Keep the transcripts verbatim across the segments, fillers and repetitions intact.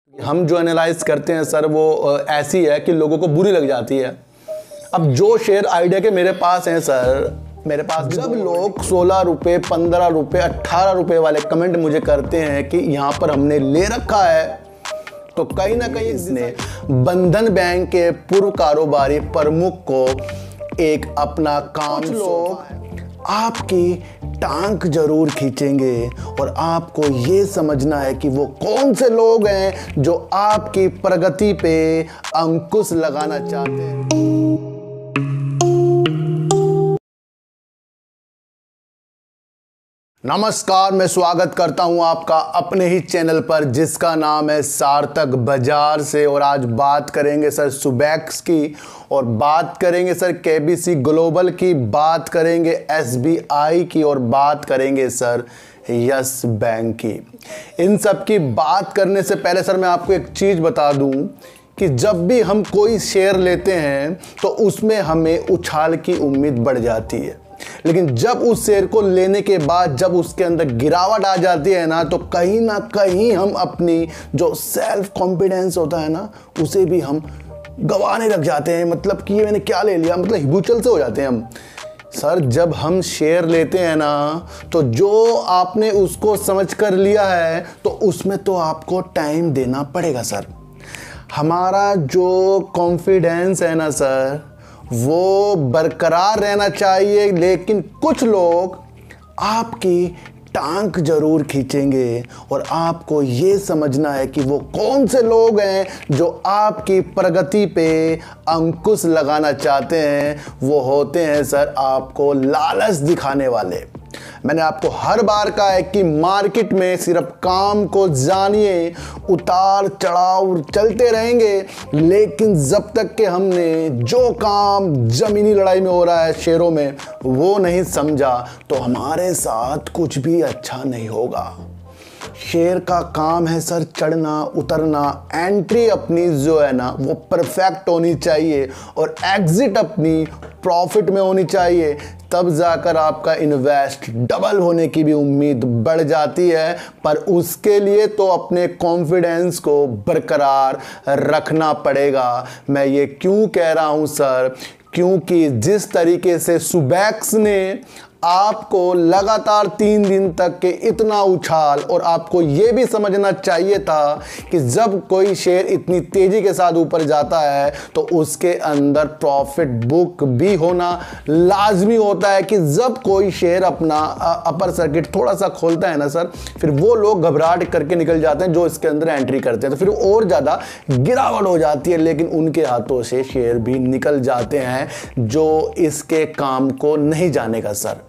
हम जो एनालाइज करते हैं सर वो ऐसी है कि लोगों को बुरी लग जाती है। अब जो शेयर आइडिया के मेरे पास हैं सर, मेरे पास जब लोग सोलह रुपये पंद्रह रुपये अट्ठारह रुपये वाले कमेंट मुझे करते हैं कि यहाँ पर हमने ले रखा है, तो कहीं ना कहीं इसने बंधन बैंक के पूर्व कारोबारी प्रमुख को एक अपना काम लोग आपकी टांग जरूर खींचेंगे और आपको ये समझना है कि वो कौन से लोग हैं जो आपकी प्रगति पे अंकुश लगाना चाहते हैं। नमस्कार, मैं स्वागत करता हूं आपका अपने ही चैनल पर जिसका नाम है सार्थक बाजार से। और आज बात करेंगे सर सुबैक्स की, और बात करेंगे सर केबीसी ग्लोबल की, बात करेंगे एसबीआई की, और बात करेंगे सर यस बैंक की। इन सब की बात करने से पहले सर मैं आपको एक चीज़ बता दूं कि जब भी हम कोई शेयर लेते हैं तो उसमें हमें उछाल की उम्मीद बढ़ जाती है, लेकिन जब उस शेयर को लेने के बाद जब उसके अंदर गिरावट आ जाती है ना, तो कहीं ना कहीं हम अपनी जो सेल्फ कॉन्फिडेंस होता है ना, उसे भी हम गंवाने लग जाते हैं। मतलब कि ये मैंने क्या ले लिया, मतलब हिबुचल से हो जाते हैं हम। सर जब हम शेयर लेते हैं ना, तो जो आपने उसको समझ कर लिया है तो उसमें तो आपको टाइम देना पड़ेगा सर। हमारा जो कॉन्फिडेंस है ना सर, वो बरकरार रहना चाहिए, लेकिन कुछ लोग आपकी टांग जरूर खींचेंगे और आपको ये समझना है कि वो कौन से लोग हैं जो आपकी प्रगति पे अंकुश लगाना चाहते हैं। वो होते हैं सर आपको लालच दिखाने वाले। मैंने आपको हर बार कहा है कि मार्केट में सिर्फ काम को जानिए, उतार चढ़ाव चलते रहेंगे, लेकिन जब तक कि हमने जो काम जमीनी लड़ाई में हो रहा है शेयरों में वो नहीं समझा, तो हमारे साथ कुछ भी अच्छा नहीं होगा। शेयर का काम है सर चढ़ना उतरना। एंट्री अपनी जो है ना वो परफेक्ट होनी चाहिए और एग्जिट अपनी प्रॉफिट में होनी चाहिए, तब जाकर आपका इन्वेस्ट डबल होने की भी उम्मीद बढ़ जाती है। पर उसके लिए तो अपने कॉन्फिडेंस को बरकरार रखना पड़ेगा। मैं ये क्यों कह रहा हूँ सर, क्योंकि जिस तरीके से सुबैक्स ने आपको लगातार तीन दिन तक के इतना उछाल, और आपको ये भी समझना चाहिए था कि जब कोई शेयर इतनी तेजी के साथ ऊपर जाता है तो उसके अंदर प्रॉफिट बुक भी होना लाजमी होता है। कि जब कोई शेयर अपना अपर सर्किट थोड़ा सा खोलता है ना सर, फिर वो लोग घबराहट करके निकल जाते हैं जो इसके अंदर एंट्री करते हैं, तो फिर और ज़्यादा गिरावट हो जाती है, लेकिन उनके हाथों से शेयर भी निकल जाते हैं जो इसके काम को नहीं जानेगा सर।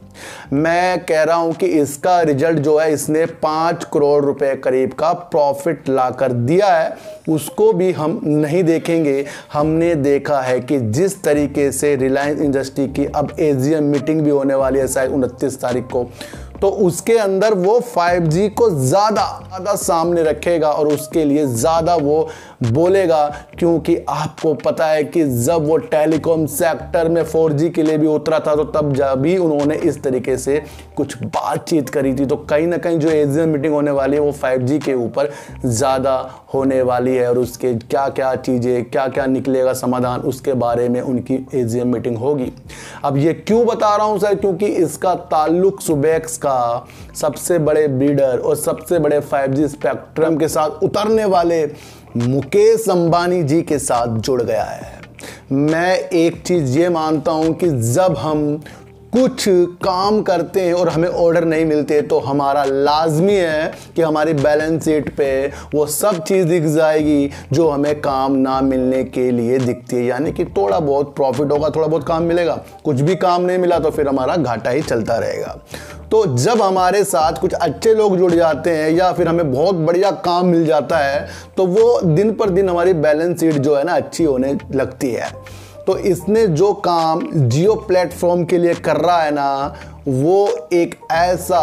मैं कह रहा हूं कि इसका रिजल्ट जो है, इसने पाँच करोड़ रुपए करीब का प्रॉफिट लाकर दिया है, उसको भी हम नहीं देखेंगे। हमने देखा है कि जिस तरीके से रिलायंस इंडस्ट्री की अब एजीएम मीटिंग भी होने वाली है शायद उनतीस तारीख को, तो उसके अंदर वो फाइव जी को ज़्यादा ज़्यादा सामने रखेगा और उसके लिए ज़्यादा वो बोलेगा, क्योंकि आपको पता है कि जब वो टेलीकॉम सेक्टर में फोर जी के लिए भी उतरा था, तो तब जब भी उन्होंने इस तरीके से कुछ बातचीत करी थी। तो कहीं ना कहीं जो एजीएम मीटिंग होने वाली है वो फाइव जी के ऊपर ज़्यादा होने वाली है, और उसके क्या क्या चीज़ें, क्या क्या निकलेगा समाधान, उसके बारे में उनकी एजीएम मीटिंग होगी। अब ये क्यों बता रहा हूँ सर, क्योंकि इसका ताल्लुक सुबैक्स का सबसे बड़े ब्रीडर और सबसे बड़े फाइव जी स्पेक्ट्रम के साथ उतरने वाले मुकेश अंबानी जी के साथ जुड़ गया है। मैं एक चीज़ ये मानता हूं कि जब हम कुछ काम करते हैं और हमें ऑर्डर नहीं मिलते, तो हमारा लाजमी है कि हमारी बैलेंस शीट पे वो सब चीज़ दिख जाएगी जो हमें काम ना मिलने के लिए दिखती है। यानी कि थोड़ा बहुत प्रॉफिट होगा, थोड़ा बहुत काम मिलेगा, कुछ भी काम नहीं मिला तो फिर हमारा घाटा ही चलता रहेगा। तो जब हमारे साथ कुछ अच्छे लोग जुड़ जाते हैं या फिर हमें बहुत बढ़िया काम मिल जाता है, तो वो दिन पर दिन हमारी बैलेंस शीट जो है ना अच्छी होने लगती है। तो इसने जो काम जियो प्लेटफॉर्म के लिए कर रहा है ना, वो एक ऐसा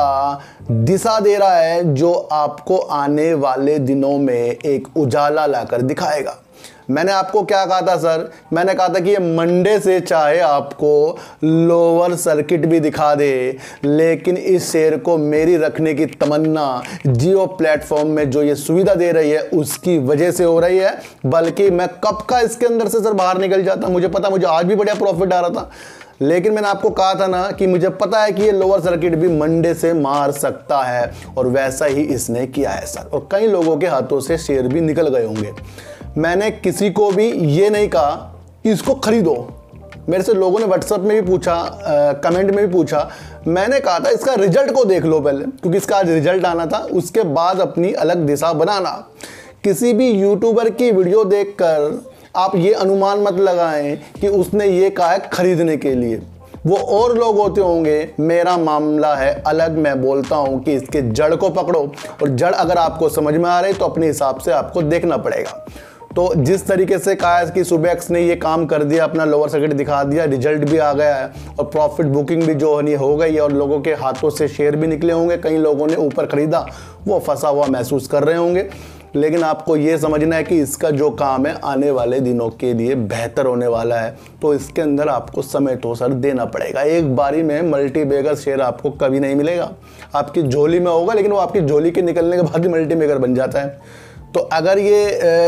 दिशा दे रहा है जो आपको आने वाले दिनों में एक उजाला लाकर दिखाएगा। मैंने आपको क्या कहा था सर, मैंने कहा था कि ये मंडे से चाहे आपको लोअर सर्किट भी दिखा दे, लेकिन इस शेयर को मेरी रखने की तमन्ना जियो प्लेटफॉर्म में जो ये सुविधा दे रही है उसकी वजह से हो रही है। बल्कि मैं कब का इसके अंदर से सर बाहर निकल जाता, मुझे पता, मुझे आज भी बढ़िया प्रॉफिट आ रहा था, लेकिन मैंने आपको कहा था ना कि मुझे पता है कि ये लोअर सर्किट भी मंडे से मार सकता है, और वैसा ही इसने किया है सर। और कई लोगों के हाथों से शेयर भी निकल गए होंगे। मैंने किसी को भी ये नहीं कहा इसको खरीदो, मेरे से लोगों ने व्हाट्सएप में भी पूछा, आ, कमेंट में भी पूछा। मैंने कहा था इसका रिजल्ट को देख लो पहले, क्योंकि इसका आज रिजल्ट आना था, उसके बाद अपनी अलग दिशा बनाना। किसी भी यूट्यूबर की वीडियो देखकर आप ये अनुमान मत लगाएं कि उसने ये कहा है खरीदने के लिए, वो और लोग होते होंगे। मेरा मामला है अलग, मैं बोलता हूं कि इसके जड़ को पकड़ो, और जड़ अगर आपको समझ में आ रही तो अपने हिसाब से आपको देखना पड़ेगा। तो जिस तरीके से कहा है कि सुबेक्स ने ये काम कर दिया, अपना लोअर सर्किट दिखा दिया, रिजल्ट भी आ गया है और प्रॉफिट बुकिंग भी जो है हो गई है, और लोगों के हाथों से शेयर भी निकले होंगे, कई लोगों ने ऊपर खरीदा, वो फंसा हुआ महसूस कर रहे होंगे। लेकिन आपको ये समझना है कि इसका जो काम है आने वाले दिनों के लिए बेहतर होने वाला है, तो इसके अंदर आपको समय तो सर देना पड़ेगा। एक बारी में मल्टी बैगर शेयर आपको कभी नहीं मिलेगा, आपकी झोली में होगा, लेकिन वो आपकी झोली के निकलने के बाद ही मल्टी बैगर बन जाता है। तो अगर ये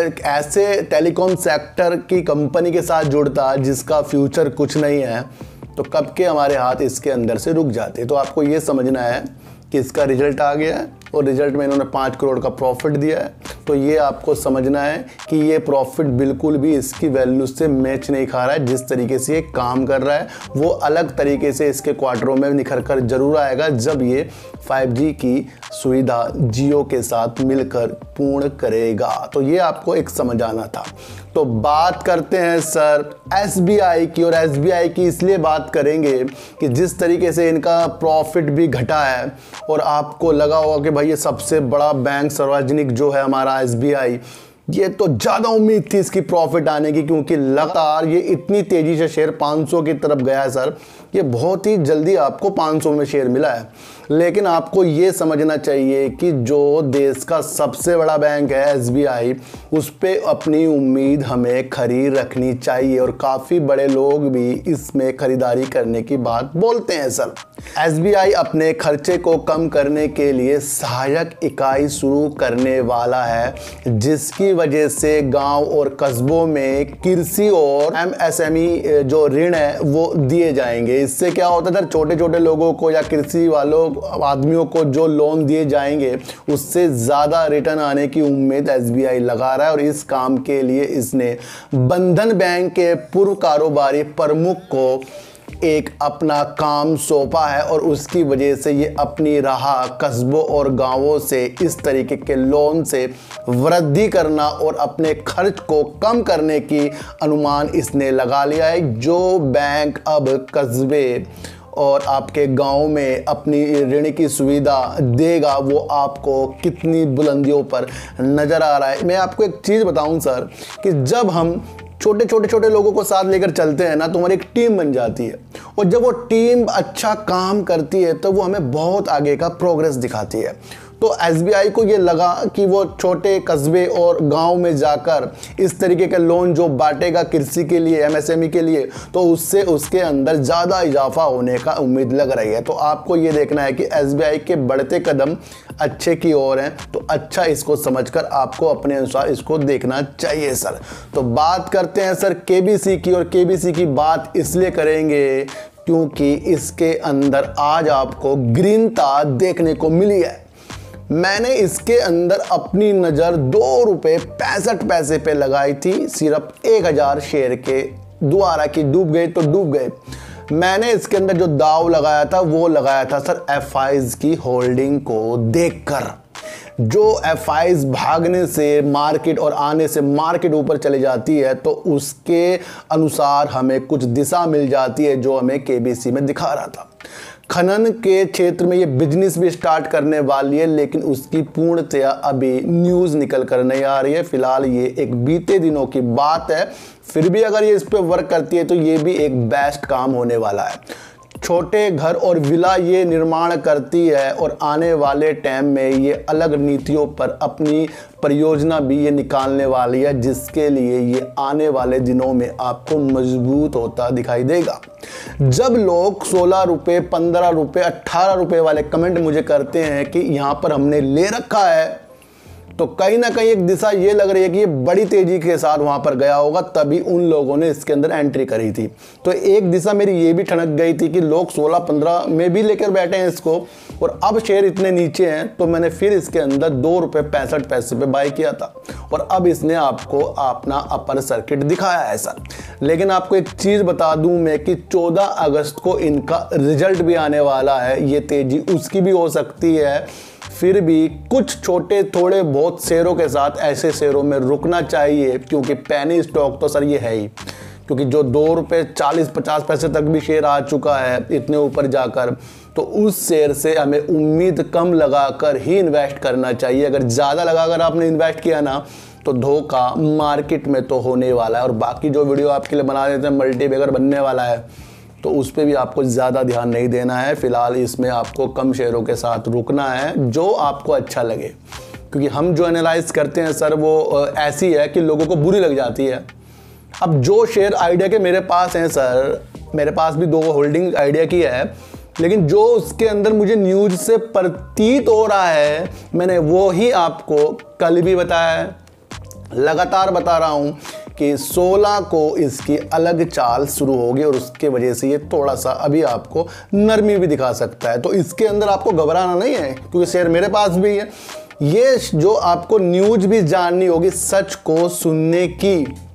ऐसे टेलीकॉम सेक्टर की कंपनी के साथ जुड़ता जिसका फ्यूचर कुछ नहीं है, तो कब के हमारे हाथ इसके अंदर से रुक जाते। तो आपको ये समझना है कि इसका रिजल्ट आ गया है, और रिजल्ट में इन्होंने पाँच करोड़ का प्रॉफिट दिया है, तो ये आपको समझना है कि ये प्रॉफिट बिल्कुल भी इसकी वैल्यू से मैच नहीं खा रहा है। जिस तरीके से ये काम कर रहा है वो अलग तरीके से इसके क्वार्टरों में निखर कर जरूर आएगा, जब ये फाइव जी की सुविधा जियो के साथ मिलकर पूर्ण करेगा। तो ये आपको एक समझ आना था। तो बात करते हैं सर एस बी आई की, और एस बी आई की इसलिए बात करेंगे कि जिस तरीके से इनका प्रॉफिट भी घटा है, और आपको लगा होगा कि भाई ये सबसे बड़ा बैंक सार्वजनिक जो है हमारा एस बी आई, ये तो ज़्यादा उम्मीद थी इसकी प्रॉफिट आने की, क्योंकि लगातार ये इतनी तेज़ी से शेयर पाँच सौ की तरफ गया है सर, ये बहुत ही जल्दी आपको पाँच सौ में शेयर मिला है। लेकिन आपको ये समझना चाहिए कि जो देश का सबसे बड़ा बैंक है एस बी आई, उस पर अपनी उम्मीद हमें खरी रखनी चाहिए, और काफ़ी बड़े लोग भी इसमें खरीदारी करने की बात बोलते हैं सर। एस बी आई अपने खर्चे को कम करने के लिए सहायक इकाई शुरू करने वाला है, जिसकी वजह से गांव और कस्बों में कृषि और एम एस एम ई जो ऋण है वो दिए जाएंगे। इससे क्या होता है सर, छोटे छोटे लोगों को या कृषि वालों आदमियों को जो लोन दिए जाएंगे उससे ज़्यादा रिटर्न आने की उम्मीद एस बी आई लगा रहा है, और इस काम के लिए इसने बंधन बैंक के पूर्व कारोबारी प्रमुख को एक अपना काम सौंपा है, और उसकी वजह से ये अपनी राह कस्बों और गांवों से इस तरीके के लोन से वृद्धि करना और अपने खर्च को कम करने की अनुमान इसने लगा लिया है। जो बैंक अब कस्बे और आपके गांव में अपनी ऋण की सुविधा देगा वो आपको कितनी बुलंदियों पर नज़र आ रहा है। मैं आपको एक चीज़ बताऊं सर, कि जब हम छोटे छोटे छोटे लोगों को साथ लेकर चलते हैं ना, तो हमारी एक टीम बन जाती है, और जब वो टीम अच्छा काम करती है तो वो हमें बहुत आगे का प्रोग्रेस दिखाती है। तो एस बी आई को ये लगा कि वो छोटे कस्बे और गांव में जाकर इस तरीके का लोन जो बांटेगा कृषि के लिए, एम एस एम ई के लिए, तो उससे उसके अंदर ज़्यादा इजाफा होने का उम्मीद लग रही है। तो आपको ये देखना है कि एस बी आई के बढ़ते कदम अच्छे की ओर हैं, तो अच्छा इसको समझकर आपको अपने अनुसार इसको देखना चाहिए सर। तो बात करते हैं सर के बी सी की, और के बी सी की बात इसलिए करेंगे क्योंकि इसके अंदर आज आपको ग्रीनता देखने को मिली है। मैंने इसके अंदर अपनी नज़र दो रुपये पैंसठ पैसे पे लगाई थी, सिर्फ एक हज़ार शेयर के द्वारा की डूब गए तो डूब गए। मैंने इसके अंदर जो दाव लगाया था वो लगाया था सर एफ आईज़ की होल्डिंग को देखकर। जो एफ आईज़ भागने से मार्केट और आने से मार्केट ऊपर चली जाती है, तो उसके अनुसार हमें कुछ दिशा मिल जाती है जो हमें के बी सी में दिखा रहा था। खनन के क्षेत्र में ये बिजनेस भी स्टार्ट करने वाली है, लेकिन उसकी पूर्णतया अभी न्यूज़ निकल कर नहीं आ रही है। फिलहाल ये एक बीते दिनों की बात है, फिर भी अगर ये इस पर वर्क करती है तो ये भी एक बेस्ट काम होने वाला है। छोटे घर और विला ये निर्माण करती है और आने वाले टाइम में ये अलग नीतियों पर अपनी परियोजना भी ये निकालने वाली है, जिसके लिए ये आने वाले दिनों में आपको मजबूत होता दिखाई देगा। जब लोग सोलह रुपये, पंद्रह रुपये, अट्ठारह रुपये वाले कमेंट मुझे करते हैं कि यहाँ पर हमने ले रखा है, तो कहीं ना कहीं एक दिशा ये लग रही है कि ये बड़ी तेजी के साथ वहां पर गया होगा, तभी उन लोगों ने इसके अंदर एंट्री करी थी। तो एक दिशा मेरी ये भी ठनक गई थी कि लोग सोलह पंद्रह में भी लेकर बैठे हैं इसको, और अब शेयर इतने नीचे हैं, तो मैंने फिर इसके अंदर दो रुपये पैंसठ पैसे पे बाय किया था, और अब इसने आपको अपना अपर सर्किट दिखाया है सर। लेकिन आपको एक चीज़ बता दूं मैं कि चौदह अगस्त को इनका रिजल्ट भी आने वाला है, ये तेजी उसकी भी हो सकती है। फिर भी कुछ छोटे थोड़े बहुत शेयरों के साथ ऐसे शेयरों में रुकना चाहिए, क्योंकि पैनी स्टॉक तो सर ये है ही, क्योंकि जो दो रुपये चालीस पचास पैसे तक भी शेयर आ चुका है इतने ऊपर जाकर, तो उस शेयर से हमें उम्मीद कम लगाकर ही इन्वेस्ट करना चाहिए। अगर ज़्यादा लगाकर आपने इन्वेस्ट किया ना, तो धोखा मार्केट में तो होने वाला है। और बाकी जो वीडियो आपके लिए बना देते हैं मल्टीबैगर बनने वाला है, तो उस पर भी आपको ज़्यादा ध्यान नहीं देना है। फिलहाल इसमें आपको कम शेयरों के साथ रुकना है, जो आपको अच्छा लगे, क्योंकि हम जो एनालाइज करते हैं सर वो ऐसी है कि लोगों को बुरी लग जाती है। अब जो शेयर आइडिया के मेरे पास हैं सर, मेरे पास भी दो होल्डिंग आइडिया की है, लेकिन जो उसके अंदर मुझे न्यूज़ से प्रतीत हो रहा है, मैंने वो ही आपको कल भी बताया है, लगातार बता रहा हूँ कि सोलह को इसकी अलग चाल शुरू होगी, और उसके वजह से ये थोड़ा सा अभी आपको नरमी भी दिखा सकता है। तो इसके अंदर आपको घबराना नहीं है, क्योंकि शेयर मेरे पास भी है। ये जो आपको न्यूज़ भी जाननी होगी, सच को सुनने की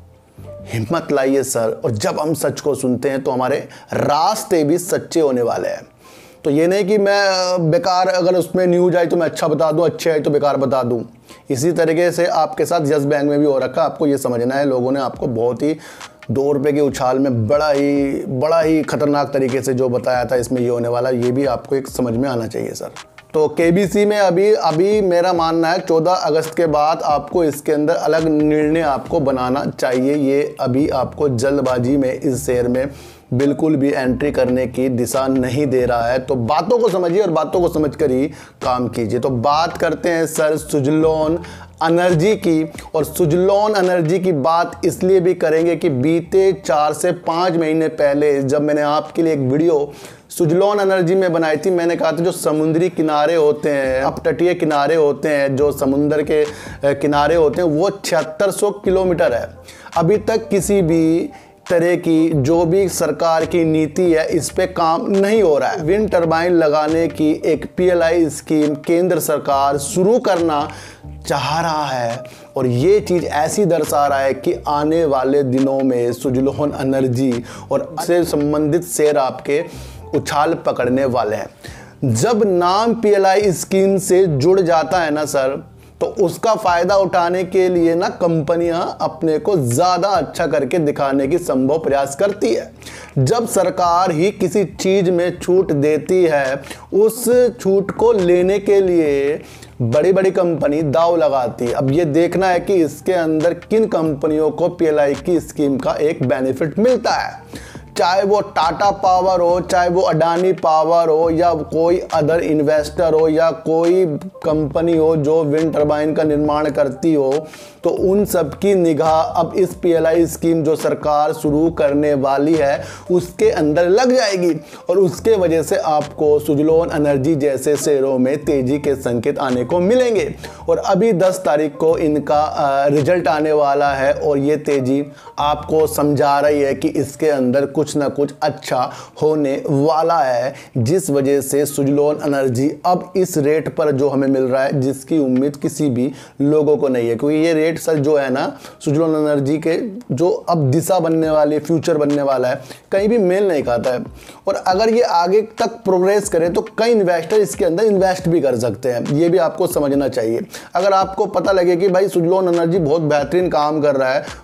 हिम्मत लाइए सर। और जब हम सच को सुनते हैं तो हमारे रास्ते भी सच्चे होने वाले हैं। तो ये नहीं कि मैं बेकार, अगर उसमें न्यूज़ आई तो मैं अच्छा बता दूं, अच्छे आई तो बेकार बता दूं। इसी तरीके से आपके साथ यस बैंक में भी हो रखा है। आपको ये समझना है, लोगों ने आपको बहुत ही दो रुपये के उछाल में बड़ा ही बड़ा ही खतरनाक तरीके से जो बताया था इसमें ये होने वाला, ये भी आपको एक समझ में आना चाहिए सर। तो केबीसी में अभी अभी मेरा मानना है चौदह अगस्त के बाद आपको इसके अंदर अलग निर्णय आपको बनाना चाहिए। ये अभी आपको जल्दबाजी में इस शेयर में बिल्कुल भी एंट्री करने की दिशा नहीं दे रहा है। तो बातों को समझिए और बातों को समझकर ही काम कीजिए। तो बात करते हैं सर सुजलॉन एनर्जी की, और सुजलॉन एनर्जी की बात इसलिए भी करेंगे कि बीते चार से पाँच महीने पहले जब मैंने आपके लिए एक वीडियो सुजलॉन एनर्जी में बनाई थी, मैंने कहा था जो समुद्री किनारे होते हैं, अपतटीय किनारे होते हैं, जो समुद्र के किनारे होते हैं, वो छिहत्तर सौ किलोमीटर है। अभी तक किसी भी तरह की जो भी सरकार की नीति है इस पे काम नहीं हो रहा है। विंड टर्बाइन लगाने की एक पीएलआई स्कीम केंद्र सरकार शुरू करना चाह रहा है, और ये चीज़ ऐसी दर्शा रहा है कि आने वाले दिनों में सुजलॉन एनर्जी और से संबंधित शेयर आपके उछाल पकड़ने वाले हैं। जब नाम पीएलआई स्कीम से जुड़ जाता है ना सर, तो उसका फ़ायदा उठाने के लिए ना कंपनियां अपने को ज़्यादा अच्छा करके दिखाने की संभव प्रयास करती है। जब सरकार ही किसी चीज़ में छूट देती है, उस छूट को लेने के लिए बड़ी बड़ी कंपनी दाव लगाती है। अब ये देखना है कि इसके अंदर किन कंपनियों को पीएलआई की स्कीम का एक बेनिफिट मिलता है, चाहे वो टाटा पावर हो, चाहे वो अडानी पावर हो, या कोई अदर इन्वेस्टर हो, या कोई कंपनी हो जो विंड टर्बाइन का निर्माण करती हो। तो उन सब की निगाह अब इस पीएलआई स्कीम जो सरकार शुरू करने वाली है उसके अंदर लग जाएगी, और उसके वजह से आपको सुजलॉन एनर्जी जैसे शेयरों में तेजी के संकेत आने को मिलेंगे। और अभी दस तारीख को इनका रिजल्ट आने वाला है, और ये तेजी आपको समझा रही है कि इसके अंदर कुछ ना कुछ अच्छा होने वाला है, जिस वजह से सुजलॉन एनर्जी अब इस रेट पर जो हमें मिल रहा है, जिसकी उम्मीद किसी भी लोगों को नहीं है, क्योंकि ये रेट सर जो है ना सुजलॉन एनर्जी के जो अब दिशा बनने वाली, फ्यूचर बनने वाला है, कहीं भी मेल नहीं खाता है। और अगर ये आगे तक प्रोग्रेस करे तो कई इन्वेस्टर इसके अंदर इन्वेस्ट भी कर सकते हैं, ये भी आपको समझना चाहिए। अगर आपको पता लगे कि भाई सुजलॉन एनर्जी बहुत बेहतरीन काम कर रहा है,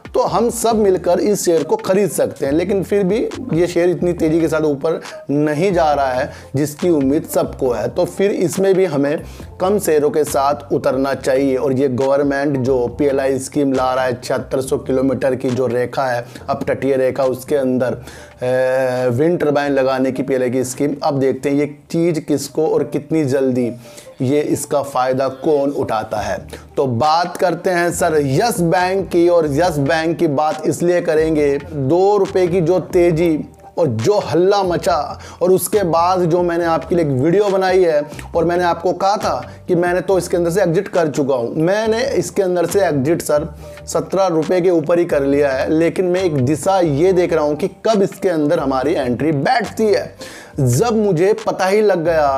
तो हम सब मिलकर इस शेयर को खरीद सकते हैं। लेकिन फिर भी ये शेयर इतनी तेज़ी के साथ ऊपर नहीं जा रहा है जिसकी उम्मीद सबको है, तो फिर इसमें भी हमें कम शेयरों के साथ उतरना चाहिए। और ये गवर्नमेंट जो पी एल आई स्कीम ला रहा है, छिहत्तर सौ किलोमीटर की जो रेखा है अब तटीय रेखा, उसके अंदर विंड टर्बाइन लगाने की पी एल आई की स्कीम, अब देखते हैं ये चीज़ किसको और कितनी जल्दी ये इसका फ़ायदा कौन उठाता है। तो बात करते हैं सर यस बैंक की, और यस बैंक की बात इसलिए करेंगे, दो रुपए की जो तेज़ी और जो हल्ला मचा, और उसके बाद जो मैंने आपके लिए एक वीडियो बनाई है, और मैंने आपको कहा था कि मैंने तो इसके अंदर से एग्जिट कर चुका हूँ। मैंने इसके अंदर से एग्जिट सर सत्रह रुपये के ऊपर ही कर लिया है, लेकिन मैं एक दिशा ये देख रहा हूँ कि कब इसके अंदर हमारी एंट्री बैठती है। जब मुझे पता ही लग गया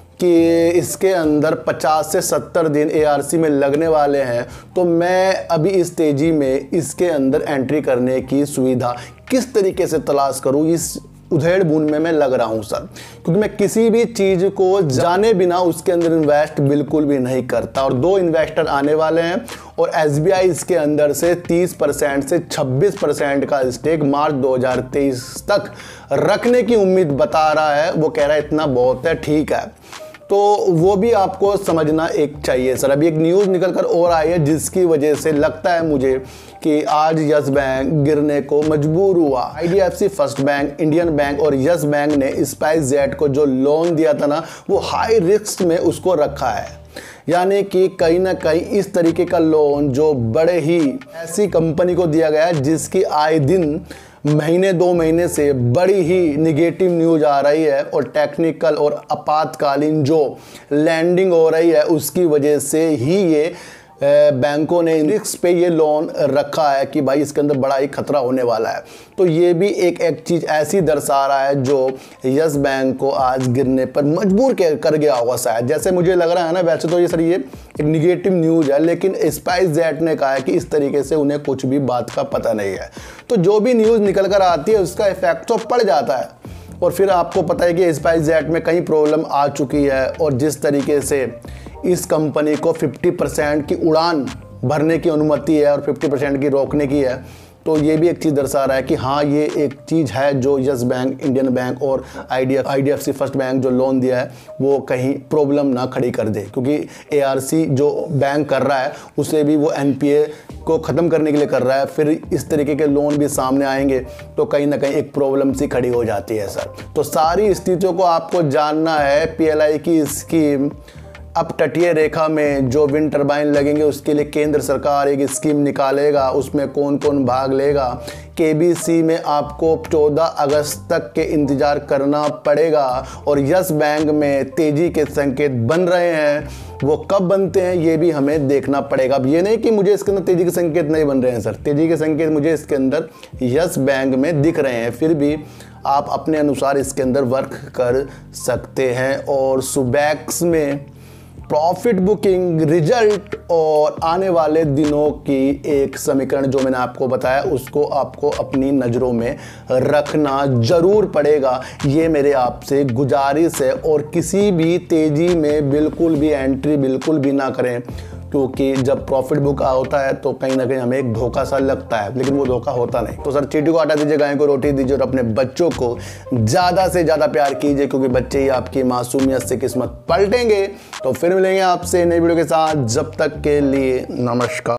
कि इसके अंदर पचास से सत्तर दिन ए आर सी में लगने वाले हैं, तो मैं अभी इस तेज़ी में इसके अंदर एंट्री करने की सुविधा किस तरीके से तलाश करूं, इस उधेड़ बुन में मैं लग रहा हूं सर। क्योंकि मैं किसी भी चीज़ को जाने बिना उसके अंदर इन्वेस्ट बिल्कुल भी नहीं करता। और दो इन्वेस्टर आने वाले हैं, और एस बी आई इसके अंदर से तीस परसेंट से छब्बीस परसेंट का स्टेक मार्च दो हज़ार तेईस तक रखने की उम्मीद बता रहा है। वो कह रहा है इतना बहुत है, ठीक है, तो वो भी आपको समझना एक चाहिए सर। अभी एक न्यूज़ निकल कर और आई है जिसकी वजह से लगता है मुझे कि आज यस बैंक गिरने को मजबूर हुआ। I D F C First Bank, Indian Bank और यस बैंक ने स्पाइस जेट को जो लोन दिया था ना, वो हाई रिस्क में उसको रखा है। यानी कि कहीं ना कहीं इस तरीके का लोन जो बड़े ही ऐसी कंपनी को दिया गया है जिसकी आए दिन महीने दो महीने से बड़ी ही निगेटिव न्यूज आ रही है, और टेक्निकल और आपातकालीन जो लैंडिंग हो रही है उसकी वजह से ही ये बैंकों ने रिस्क पे ये लोन रखा है कि भाई इसके अंदर बड़ा ही खतरा होने वाला है। तो ये भी एक एक चीज़ ऐसी दर्शा रहा है जो यस बैंक को आज गिरने पर मजबूर कर गया होगा शायद। जैसे मुझे लग रहा है ना, वैसे तो ये सर ये एक निगेटिव न्यूज़ है, लेकिन स्पाइस जेट ने कहा है कि इस तरीके से उन्हें कुछ भी बात का पता नहीं है। तो जो भी न्यूज़ निकल कर आती है उसका इफेक्ट तो पड़ जाता है, और फिर आपको पता है कि स्पाइस जेट में कई प्रॉब्लम आ चुकी है, और जिस तरीके से इस कंपनी को पचास परसेंट की उड़ान भरने की अनुमति है और पचास परसेंट की रोकने की है, तो ये भी एक चीज़ दर्शा रहा है कि हाँ ये एक चीज़ है जो यस बैंक, इंडियन बैंक और I D F C First Bank जो लोन दिया है वो कहीं प्रॉब्लम ना खड़ी कर दे। क्योंकि ए आर सी जो बैंक कर रहा है उसे भी वो एन पी ए को ख़त्म करने के लिए कर रहा है, फिर इस तरीके के लोन भी सामने आएंगे तो कहीं ना कहीं एक प्रॉब्लम सी खड़ी हो जाती है सर। तो सारी स्थितियों को आपको जानना है। पी एल आई की स्कीम, अब तटीय रेखा में जो विंड टर्बाइन लगेंगे उसके लिए केंद्र सरकार एक स्कीम निकालेगा, उसमें कौन कौन भाग लेगा। के बी सी में आपको चौदह अगस्त तक के इंतज़ार करना पड़ेगा, और यस बैंक में तेज़ी के संकेत बन रहे हैं, वो कब बनते हैं ये भी हमें देखना पड़ेगा। अब ये नहीं कि मुझे इसके अंदर तेज़ी के संकेत नहीं बन रहे हैं सर, तेज़ी के संकेत मुझे इसके अंदर यस बैंक में दिख रहे हैं, फिर भी आप अपने अनुसार इसके अंदर वर्क कर सकते हैं। और सुबैक्स में प्रॉफिट बुकिंग, रिजल्ट और आने वाले दिनों की एक समीकरण जो मैंने आपको बताया उसको आपको अपनी नज़रों में रखना जरूर पड़ेगा। ये मेरे आपसे गुजारिश है, और किसी भी तेज़ी में बिल्कुल भी एंट्री बिल्कुल भी ना करें, क्योंकि जब प्रॉफिट बुक होता है तो कहीं ना कहीं हमें एक धोखा सा लगता है, लेकिन वो धोखा होता नहीं। तो सर चींटी को आटा दीजिए, गाय को रोटी दीजिए, और अपने बच्चों को ज़्यादा से ज़्यादा प्यार कीजिए, क्योंकि बच्चे ही आपकी मासूमियत से किस्मत पलटेंगे। तो फिर मिलेंगे आपसे नई वीडियो के साथ, जब तक के लिए नमस्कार।